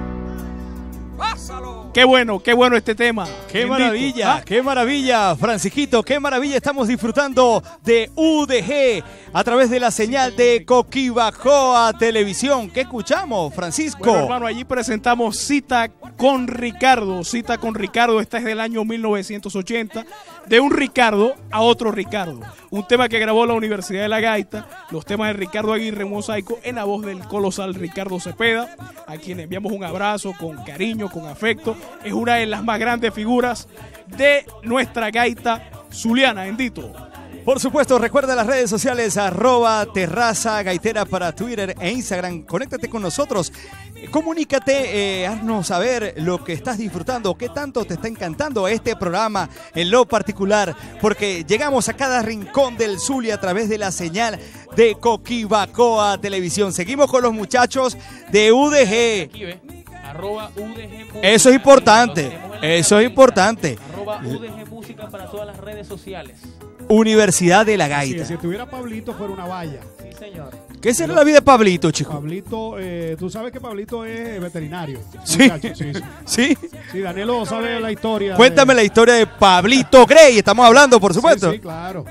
S2: Qué bueno este tema.
S1: ¡Qué
S2: Bendito.
S1: maravilla! ¡Qué maravilla, Francisquito! ¡Qué maravilla! Estamos disfrutando de UDG a través de la señal de Coquibacoa Televisión. ¿Qué escuchamos, Francisco?
S2: Bueno, hermano, allí presentamos Cita con Ricardo. Cita con Ricardo, esta es del año 1980. De un Ricardo a otro Ricardo. Un tema que grabó la Universidad de la Gaita. Los temas de Ricardo Aguirre en mosaico en la voz del colosal Ricardo Cepeda, a quien enviamos un abrazo con cariño, con afecto. Es una de las más grandes figuras de nuestra gaita zuliana, Endito.
S1: Por supuesto, recuerda las redes sociales @terraza gaitera para Twitter e Instagram. Conéctate con nosotros, comunícate, haznos saber lo que estás disfrutando, qué tanto te está encantando este programa en lo particular, porque llegamos a cada rincón del Zulia a través de la señal de Coquibacoa Televisión. Seguimos con los muchachos de UDG.
S7: Aquí ve, arroba UDG Música.
S1: Eso es importante,
S7: Lo tenemos en la
S1: eso es
S7: red.
S1: importante.
S7: Arroba UDG Música para todas las redes sociales.
S1: Universidad de la
S8: Sí,
S1: Gaita.
S8: si tuviera Pablito fuera una valla.
S7: Sí, señor.
S1: ¿Qué será la vida de Pablito, chico?
S8: Pablito, tú sabes que Pablito es veterinario.
S1: Sí.
S8: Muchacho, sí, sí.
S1: ¿Sí?
S8: Sí, Danielo sabe la historia.
S1: Cuéntame la historia de Pablito Grey. Estamos hablando, por supuesto.
S8: Sí, sí, claro.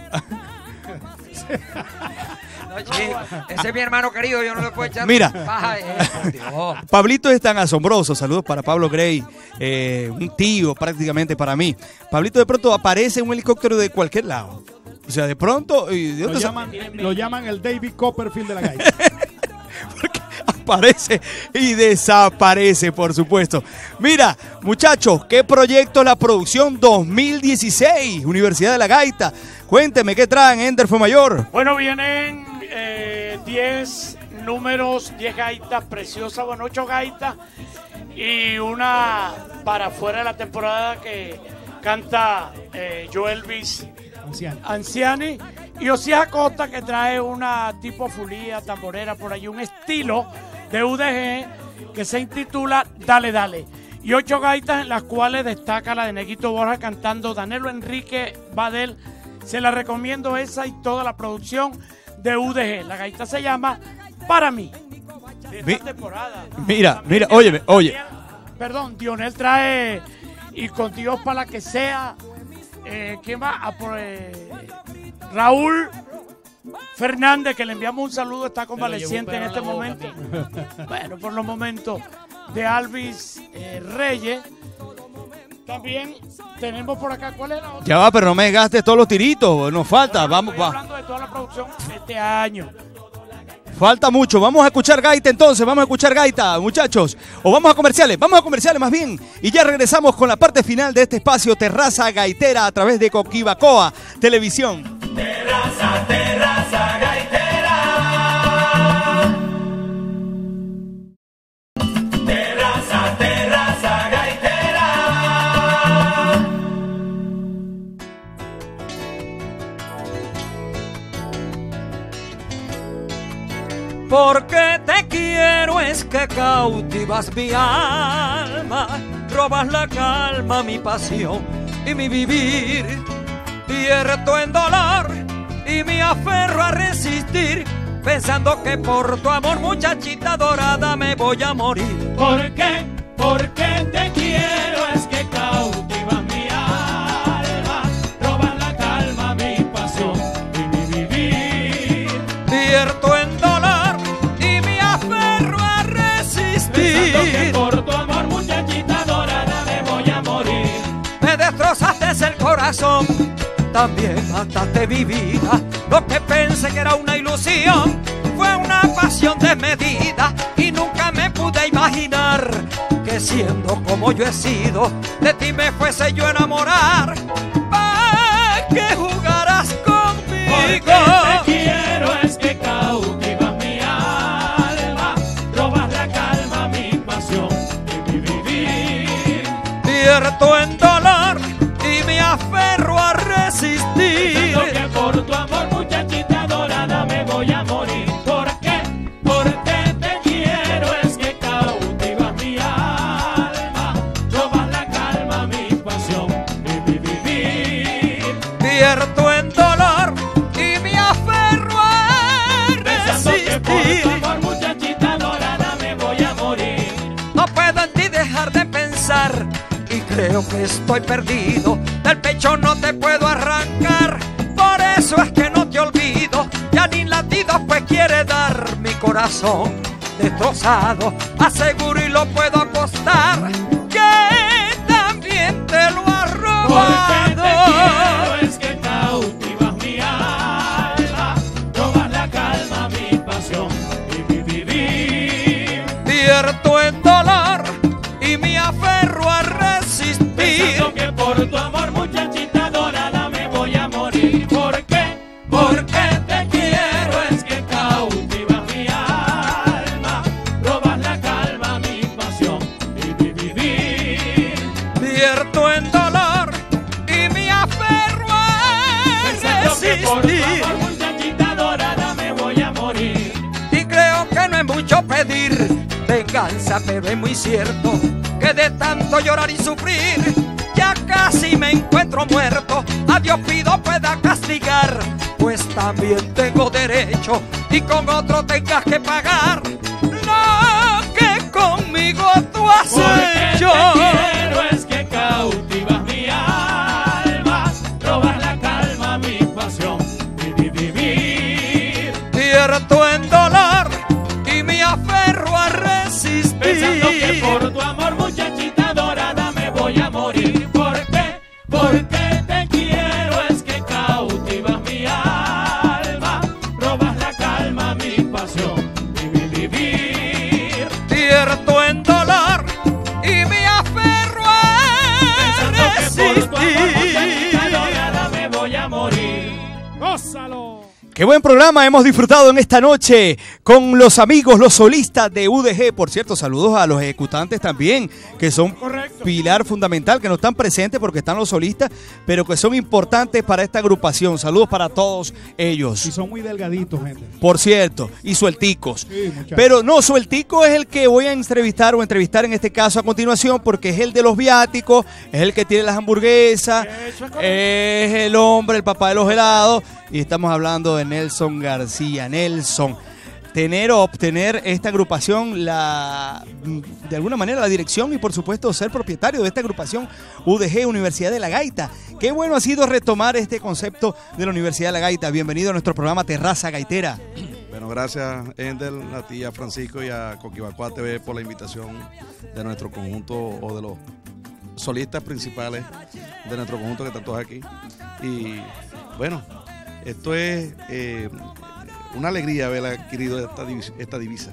S5: Ese es mi hermano querido, yo no le puedo echar
S1: Mira.
S5: paja, por Dios.
S1: Pablito es tan asombroso. Saludos para Pablo Grey, un tío prácticamente para mí. Pablito de pronto aparece en un helicóptero de cualquier lado. O sea, de pronto... ¿y de dónde
S8: Lo llaman el David Copperfield de la gaita.
S1: Porque aparece y desaparece, por supuesto. Mira, muchachos, ¿qué proyecto la producción 2016? Universidad de la Gaita. Cuénteme, ¿qué traen, Ender Mayor?
S9: Bueno, vienen 10 números, 10 gaitas preciosas, bueno, 8 gaitas y una para fuera de la temporada que canta Joelvis
S8: Anciano.
S9: Anciani y Osías Acosta, que trae una tipo fulía, tamborera, por ahí, un estilo de UDG que se intitula Dale Dale. Y 8 gaitas en las cuales destaca la de Neguito Borja cantando Danilo Enrique Badel. Se la recomiendo esa y toda la producción de UDG. La gaita se llama Para Mí. esta temporada.
S1: Mira, óyeme, oye.
S9: Perdón, Dionel trae y con Dios para la que sea. ¿Quién va? Raúl Fernández, que le enviamos un saludo, está convaleciente en este momento. Bueno, por los momentos de Alvis Reyes. También tenemos por acá, ¿cuál es la otra?
S1: Ya va, pero no me gastes todos los tiritos, nos falta, vamos,
S9: Estoy hablando de toda la producción de este año.
S1: Falta mucho, vamos a escuchar gaita entonces, vamos a escuchar gaita, muchachos, o vamos a comerciales más bien, y ya regresamos con la parte final de este espacio Terraza Gaitera a través de Coquibacoa Televisión.
S3: Terraza gaitera. Terraza gaitera.
S5: Porque te quiero es que cautivas mi alma, robas la calma, mi pasión y mi vivir. Pierdo en dolor y me aferro a resistir, pensando que por tu amor, muchachita dorada, me voy a morir.
S3: ¿Por qué? Porque te quiero es que cautivas mi alma, robas la calma, mi pasión y mi vivir.
S5: Pierdo en dolor y me aferro a resistir,
S3: Pensando que por tu amor, muchachita dorada, me voy a morir.
S5: me destrozaste el corazón, también mataste mi vida. Lo que pensé que era una ilusión fue una pasión desmedida, y nunca me pude imaginar que siendo como yo he sido, de ti me fuese yo a enamorar, para que jugaras conmigo.
S3: Porque te quiero es que cautivas mi alma, robas la calma, mi pasión y mi vivir.
S5: Pierdo en dolor y me aferro a resistir,
S3: Pensando que por tu amor, muchachita dorada, me voy a morir. ¿Por qué? Porque te quiero es que cautivas mi alma, robas la calma, mi pasión y mi vivir.
S5: pierdo en dolor y me aferro a
S3: Pensando que por tu
S5: resistir.
S3: amor, muchachita dorada, me voy a morir.
S5: No puedo en ti dejar de pensar y creo que estoy perdido. Del pecho no te puedo arrancar, por eso es que no te olvido. Ya ni latidos pues quiere dar mi corazón destrozado. Aseguro y lo puedo apostar que también te lo ha
S3: Porque te quiero
S5: robado.
S3: es que cautivas mi alma, robas la calma, mi pasión y mi vivir.
S5: Pierdo en dolor y me aferro a resistir,
S3: Pensando que por tu amor, muchachita dorada, me voy a morir. ¿Por qué? Porque te quiero es que cautivas mi alma, robas la calma, mi pasión y mi vivir.
S5: pierdo en dolor y me aferro a
S3: Pensando que por tu
S5: resistir,
S3: amor, muchachita dorada, me voy a morir.
S5: y creo que no es mucho pedir venganza, pero es muy cierto que de tanto llorar y sufrir ya casi me encuentro muerto. A Dios pido pueda castigar, pues también tengo derecho, y con otro tengas que pagar lo que conmigo tú has
S3: Porque
S5: hecho.
S3: te quiero es que cautivas mi alma, robas la calma, mi pasión y mi vivir.
S5: Pierdo en dolor y me aferro a resistir,
S3: Pensando que por tu amor, muchachita dorada, me voy a morir. ¿Por qué? Porque te quiero es que cautivas mi alma, robas la calma, mi pasión y mi vivir.
S5: pierdo en dolor y me aferro
S3: Pensando
S5: a
S3: que por tu amor, muchachita
S5: resistir.
S3: dorada, me voy a morir.
S2: ¡Gózalo!
S1: Qué buen programa hemos disfrutado en esta noche con los amigos, los solistas de UDG. Por cierto, saludos a los ejecutantes también, que son
S9: Correcto.
S1: pilar fundamental, que no están presentes porque están los solistas, pero que son importantes para esta agrupación. Saludos para todos ellos.
S8: Y son muy delgaditos, gente.
S1: Por cierto, y suelticos.
S8: Sí, muchachos.
S1: Pero no, sueltico es el que voy a entrevistar en este caso a continuación, porque es el de los viáticos, es el que tiene las hamburguesas,
S9: Eso es correcto.
S1: es el hombre, el papá de los helados, y estamos hablando de Nelson García. Nelson, tener o obtener esta agrupación, de alguna manera la dirección y por supuesto ser propietario de esta agrupación UDG, Universidad de la Gaita. Qué bueno ha sido retomar este concepto de la Universidad de la Gaita. Bienvenido a nuestro programa Terraza Gaitera.
S10: Bueno, gracias Ender, a ti, a Francisco y a Coquibacoa TV por la invitación de nuestro conjunto o de los solistas principales de nuestro conjunto que están todos aquí. Y bueno, esto es una alegría haber adquirido esta divisa.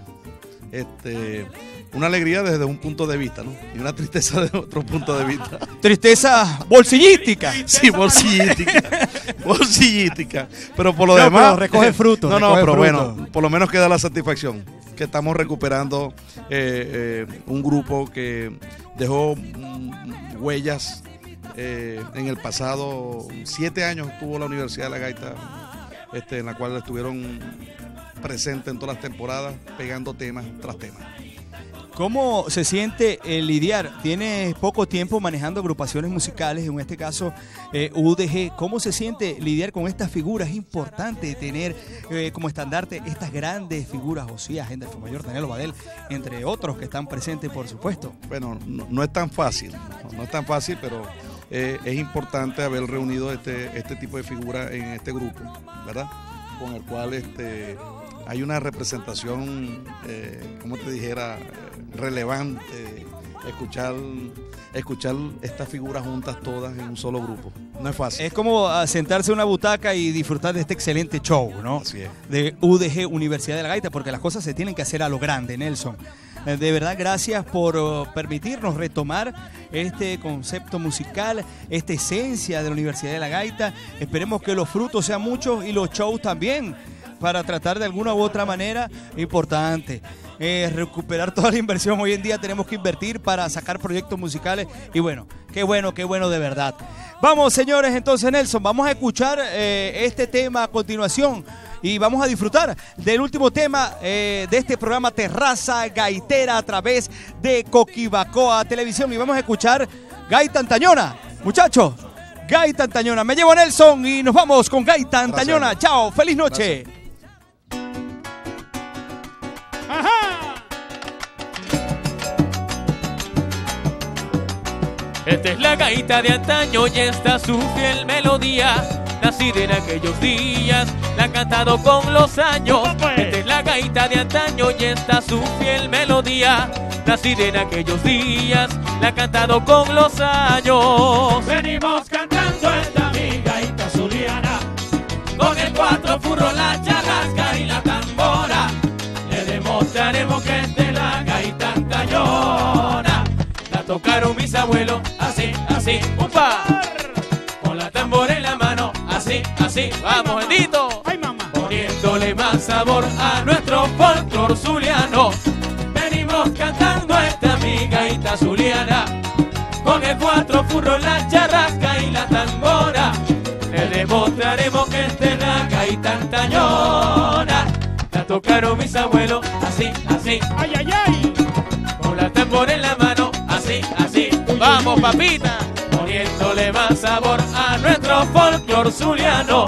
S10: Una alegría desde un punto de vista, ¿no? Y una tristeza desde otro punto de vista.
S1: Tristeza bolsillística.
S10: Sí, bolsillítica. Pero por lo demás...
S1: Pero recoge fruto.
S10: Bueno, por lo menos queda la satisfacción que estamos recuperando un grupo que dejó huellas en el pasado. 7 años tuvo la Universidad de la Gaita, en la cual estuvieron presentes en todas las temporadas, pegando temas tras temas.
S1: ¿Cómo se siente lidiar? Tienes poco tiempo manejando agrupaciones musicales, en este caso UDG. ¿Cómo se siente lidiar con estas figuras? Es importante tener como estandarte estas grandes figuras, Josías, Ender Fumayor, Daniel Badel, entre otros que están presentes, por supuesto.
S10: Bueno, no es tan fácil, pero es importante haber reunido este tipo de figuras en este grupo, ¿verdad? Con el cual hay una representación, como te dijera, relevante, escuchar estas figuras juntas todas en un solo grupo. No es fácil.
S1: Es como sentarse en una butaca y disfrutar de este excelente show, ¿no?
S10: Así es.
S1: De UDG, Universidad de la Gaita, porque las cosas se tienen que hacer a lo grande, Nelson. De verdad, gracias por permitirnos retomar este concepto musical, esta esencia de la Universidad de la Gaita. Esperemos que los frutos sean muchos y los shows también, para tratar de alguna u otra manera, importante, recuperar toda la inversión. Hoy en día tenemos que invertir para sacar proyectos musicales y bueno de verdad. Vamos, señores, entonces, Nelson, vamos a escuchar este tema a continuación y vamos a disfrutar del último tema de este programa Terraza Gaitera a través de Coquibacoa Televisión, y vamos a escuchar Gaita Antañona. Muchachos, Gaita Antañona. Me llevo a Nelson y nos vamos con Gaita Antañona. Gracias. Chao, feliz noche. Gracias.
S4: Esta es la gaita de antaño y esta su fiel melodía, nacida en aquellos días, la han cantado con los años. Esta es la gaita de antaño y esta su fiel melodía, nacida en aquellos días, la han cantado con los años.
S3: Venimos cantando esta mi gaita zuliana, con el 4 furro, la charrasca y la tambora. Le demostraremos que esta es la gaita antañona. La tocaron mis abuelos, así, así, ¡upa! Con la tambora en la mano, así, así,
S4: vamos, bendito.
S9: Ay, mamá.
S3: Poniéndole más sabor a nuestro folclor zuliano. Venimos cantando esta mi gaita zuliana, con el 4 furro, la charrasca y la tambora. Le demostraremos que esta es la gaita antañona. La tocaron mis abuelos, así, así,
S9: Ay, ay, ay.
S3: con la tambora en la mano, así, así,
S4: Vamos, papita.
S3: poniéndole más sabor a nuestro folclor zuliano.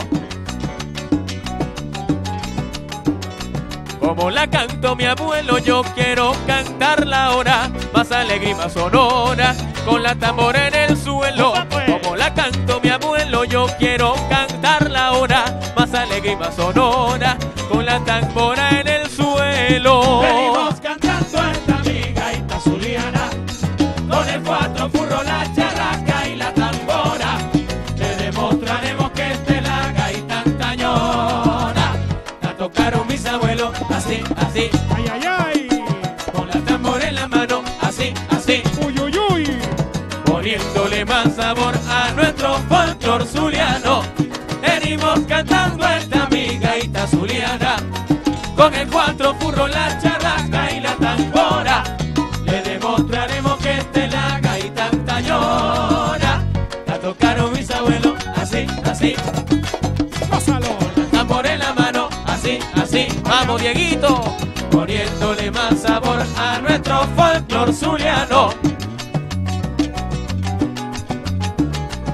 S4: Como la cantó mi abuelo, yo quiero cantarla ahora, más alegre y más sonora, con la tambora en el suelo. Como la cantó mi abuelo, yo quiero cantarla ahora, más alegre y más sonora, con la tambora en el suelo.
S3: Venimos cantando esta mi gaita zuliana, con el 4 furro, la charrasca y la tambora. Le demostraremos que esta es la gaita antañona. La tocaron mis abuelos, así, así,
S9: Ay, ay, ay.
S3: con la tambora en la mano, así, así,
S9: Uy, uy, uy.
S3: poniéndole más sabor a nuestro folclor zuliano. Venimos cantando esta mi gaita zuliana, con el 4 furro, la charrasca y la tambora. Le demostraremos que esta es la gaita antañona. La tocaron mis abuelos, así, así,
S9: Pásalo.
S3: con la tambora en la mano, así, así,
S4: Vamos, Dieguito.
S3: poniéndole más sabor a nuestro folclor zuliano.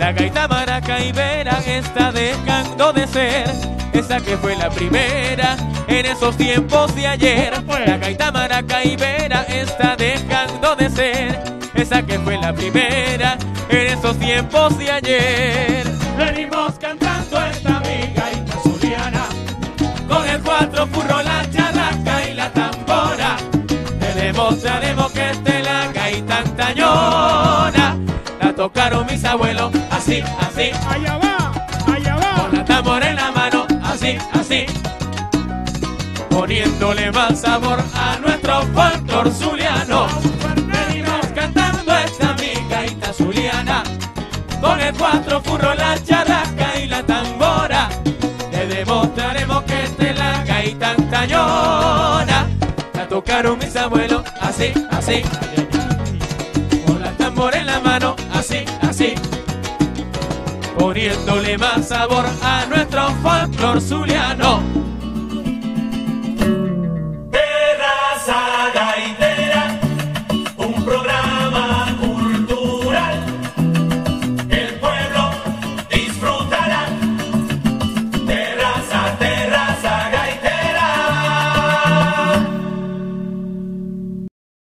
S4: La gaita maracaibera está dejando de ser esa que fue la primera en esos tiempos de ayer. La gaita maracaibera está dejando de ser esa que fue la primera en esos tiempos de ayer.
S3: Venimos cantando esta mi gaita zuliana,
S4: Con el cuatro furro, la charraca y la tambora, te demostraremos que esta es la gaita antañona. La tocaron mis abuelos, así, así,
S2: Allá va.
S4: con la tambora en la mano, así, así, poniéndole más sabor a nuestro folclor zuliano. Venimos cantando esta mi gaita zuliana, con el cuatro furro, la charraca y la tambora, le demostraremos que esta es la gaita antañona. La tocaron mis abuelos, así, así, con la tambora en la mano, así, así, poniéndole más sabor a nuestro folclor zuliano.